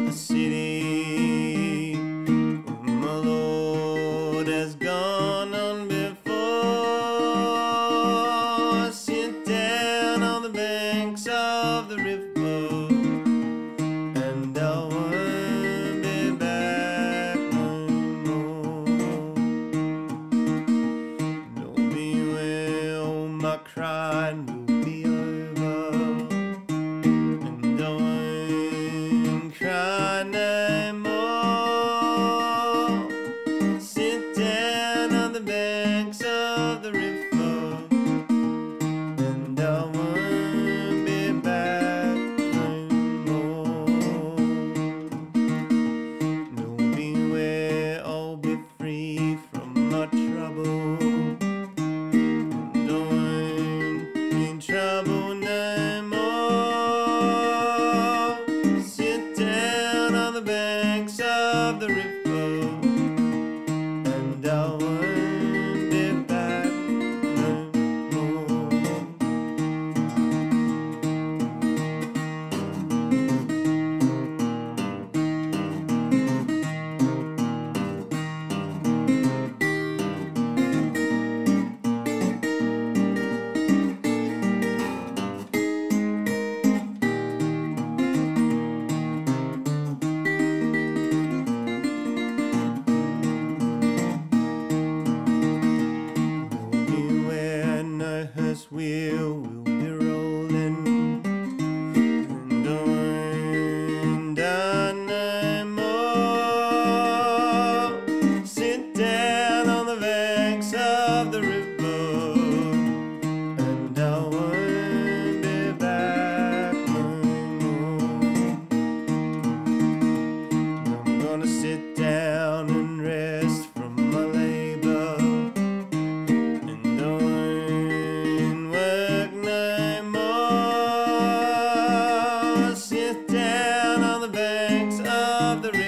the city where my Lord has gone on before. Sit down on the banks of the river, and I won't be back no more. Know me well, my crying will be over, and I won't cry no more. Sit down on the banks of the river, and I won't be back no more. Know me where I'll be free from my trouble, and I won't need trouble no more. Sit down on the banks of the river, and I won't be back no more. Beware, no hearse wheel will be rolling, and I won't die no more. Sit down on the banks of the river, and I won't be back no more. I'm gonna sit down and rest from my labor, and I won't work no more. Sit down on the banks of the river,